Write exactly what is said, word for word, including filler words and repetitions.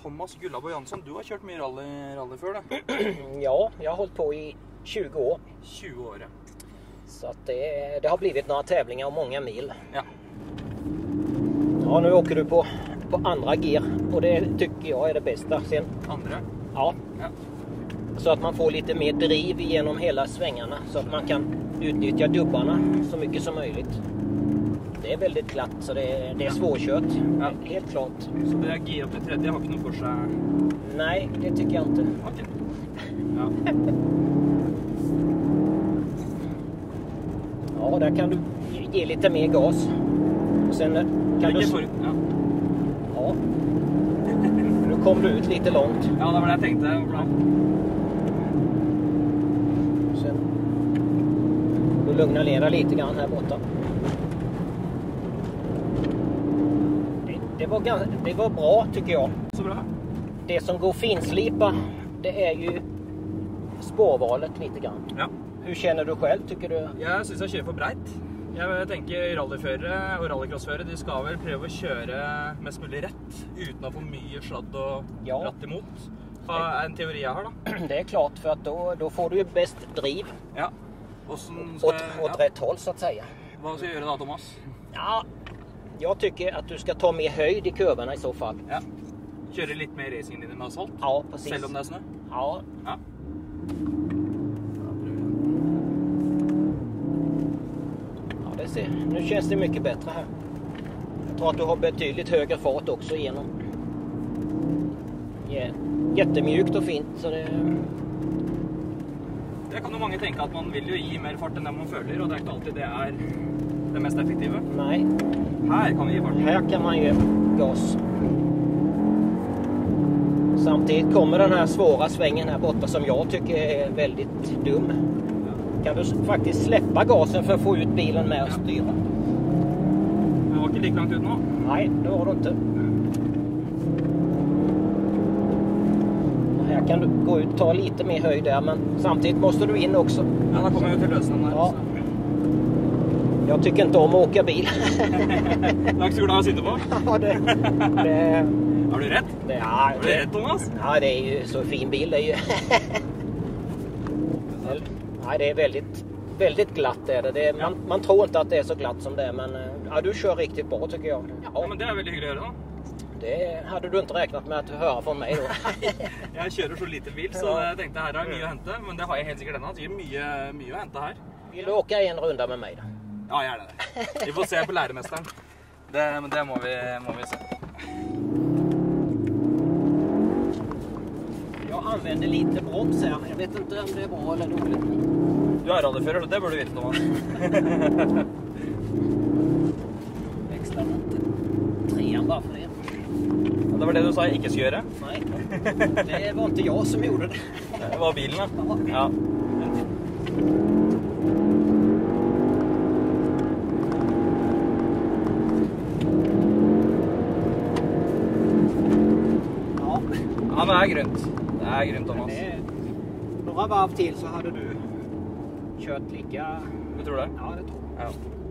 Thomas Gullabo Jansson, du har kjørt mye rally, rally før, da? Ja, jag har hållit på i tjugo år. tjugo år, ja. Så att det, det har blivit några tävlingar och många mil. Ja. Ja, nu åker du på, på andra gear och det tycker jag är det bästa. Sen, Andre? ja. Ja. Så att man får lite mer driv genom hela svängarna så att man kan utnyttja dubbarna så mycket som möjligt. Det är väldigt glatt så det är, det är svårkört, Ja. helt klart. Så det er G opp til tredje, har ikke noe for seg? Nej, det tycker jag inte. Ok. Ja. Ja, där kan du ge lite mer gas. Och sen kan du... Ikke for... Ja. Ja. Nu kom du ut lite långt. Ja, det var det jeg tenkte. Bra. Sen du lugnar ner dig lite grann här borta. Det, det, var ganska, det var bra tycker jag. Så bra. Det som går finslipa, det är ju spårvalet lite grann. Ja. Hur känner du själv, tycker du? Jeg synes jeg kjører for breit. Jeg tenker rallyførere og rallycrossførere, de skal vel prøve å kjøre mest mulig rett, uten å få mye sladd og Ja. ratt imot. Hva er en teori jeg har, da? Det är klart, för att då, då får du ju bäst driv Ja. Hvordan skal åt, jeg... åt rätt håll så att säga. Hva skal jeg gjøre da, Thomas? Ja, jag tycker att du ska ta mer höjd i kurvorna i så fall. Ja. Kjøre litt mer racinglinje med asfalt? Ja, precis. Selv om det er snø? Ja, Ja. ja det ser. Nu känns det mycket bättre här. Jag tror att du har betydligt högre fart också igenom. Ja, jättemjukt och fint så det... Det kan jo mange tenke at man vil jo gi mer fart enn det man føler, og det er ikke alltid det er det mest effektive. Nej, Her kan vi gi fart. här kan man ge gas. Samtidigt kommer den här svåra svängen här borta som jag tycker är väldigt dum. Kan du faktiskt släppa gasen för att få ut bilen med och styra? Det var ikke like langt ut nå. Nej, det var det inte. Och här kan du gå ut och ta lite mer höjd där, men samtidigt måste du in också. Ja, da kommer jeg jo til løsningen her. Ja. Jag tycker inte om att åka bil. Dags jord å sitte på. Ja, det, det, Har du rett? det, ja, Har du det, rett, Thomas? ja, det är ju så fin bil. Det är ju... Nej, det är väldigt, väldigt glatt är det. det är, man, man tror inte att det är så glatt som det är, men ja, du kör riktigt bra tycker jag. Ja, Ja, men det er veldig hyggelig å høre, da. det hade du inte räknat med att höra från mig då. Jeg kjører så lite bil, så jeg tenkte her er mye å hente, men det har jeg helt sikkert ennå. Det gir mye, mye å hente her. Vill du åka en runda med mig då? Ja, gjerne det. Vi får se på læremesteren. Det, men det må vi, må vi se. Jag använder lite broms här, men jag vet inte om det är bra eller dåligt. Du er rallyfører, så det bør du vite, Thomas. Växlar mot trean bara för det. Ja, det var det du sa jeg ikke skulle gjøre. Nej, det var inte jag som gjorde det. Det var bilen, da. Ja. Ja, Ja, det er grønt. Det er grønt, Thomas. det, några varv till så hade du kört lika... Du tror det? Ja, det tror jag. Ja.